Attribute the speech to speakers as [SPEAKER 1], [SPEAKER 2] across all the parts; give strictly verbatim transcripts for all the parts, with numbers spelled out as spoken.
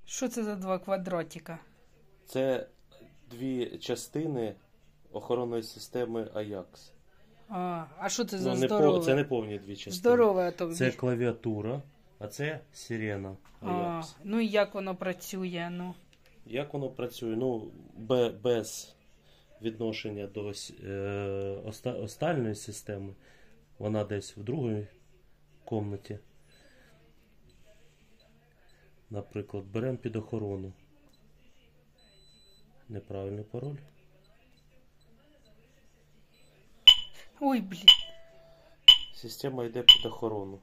[SPEAKER 1] Що це за два квадратика?
[SPEAKER 2] Це дві частини охоронної системи Аякс.
[SPEAKER 1] А, а що це
[SPEAKER 2] Ну,
[SPEAKER 1] за
[SPEAKER 2] не
[SPEAKER 1] здорове?
[SPEAKER 2] по, це не повні дві частини.
[SPEAKER 1] Здорове, а то
[SPEAKER 2] Це
[SPEAKER 1] бі-
[SPEAKER 2] клавіатура, а це сирена
[SPEAKER 1] А,
[SPEAKER 2] Аякс.
[SPEAKER 1] ну і як воно працює, ну?
[SPEAKER 2] Як воно працює? Ну, бе- без відношення до ось, е, оста- остальної системи. Вона десь в другій кімнаті. Наприклад, беремо під охорону. Неправильний пароль.
[SPEAKER 1] Ой, блін.
[SPEAKER 2] Система йде під охорону.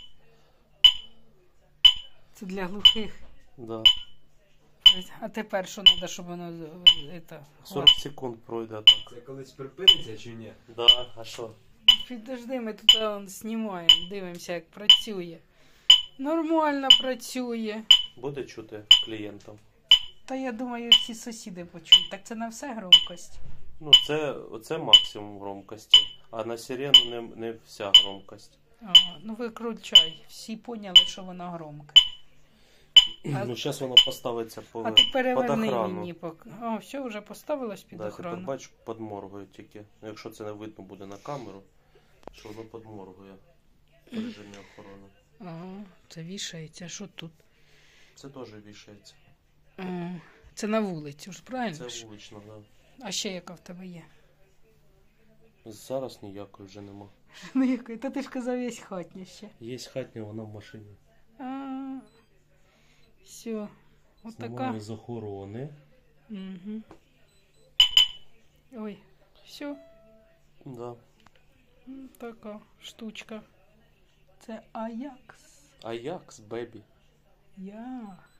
[SPEAKER 1] Це для глухих.
[SPEAKER 2] Да.
[SPEAKER 1] А тепер що треба, щоб воно... е, Это,
[SPEAKER 2] сорок секунд пройде так.
[SPEAKER 3] Це колись припиниться чи ні?
[SPEAKER 2] Да, а що?
[SPEAKER 1] Підожди, ми тут а, знімаємо, дивимося, як працює. Нормально працює.
[SPEAKER 2] Буде чути клієнтам.
[SPEAKER 1] Та я думаю, всі сусіди почують. Так це на все громкость.
[SPEAKER 2] Ну, це, це максимум громкості. А на сирену не, не вся громкость.
[SPEAKER 1] А, ну виключай. Всі поняли, що вона громка. А-
[SPEAKER 2] Ну, зараз воно поставиться по,
[SPEAKER 1] А ти
[SPEAKER 2] під
[SPEAKER 1] переверни
[SPEAKER 2] охрану.
[SPEAKER 1] мені. Пок... О, все, вже поставилось під
[SPEAKER 2] Да, тепер
[SPEAKER 1] охрану.
[SPEAKER 2] бачу, подморгує тільки. Ну, якщо це не видно буде на камеру, що воно подморгує в режимі охорони.
[SPEAKER 1] Ага, це вішається. Що тут?
[SPEAKER 2] Це теж вішається.
[SPEAKER 1] О, це на вулицю ж, правильно?
[SPEAKER 2] Це
[SPEAKER 1] ж?
[SPEAKER 2] вулично, да.
[SPEAKER 1] А ще яка в тебе є?
[SPEAKER 2] Зараз ніякої вже нема.
[SPEAKER 1] Ну якої? Та ти ж казав, є хатня ще.
[SPEAKER 2] Є хатня, вона в машині.
[SPEAKER 1] А, все. От така.
[SPEAKER 2] Знімаю з охорони.
[SPEAKER 1] Угу. Ой, все.
[SPEAKER 2] Да.
[SPEAKER 1] Така штучка. Це Аякс.
[SPEAKER 2] Аякс, бебі.
[SPEAKER 1] Я.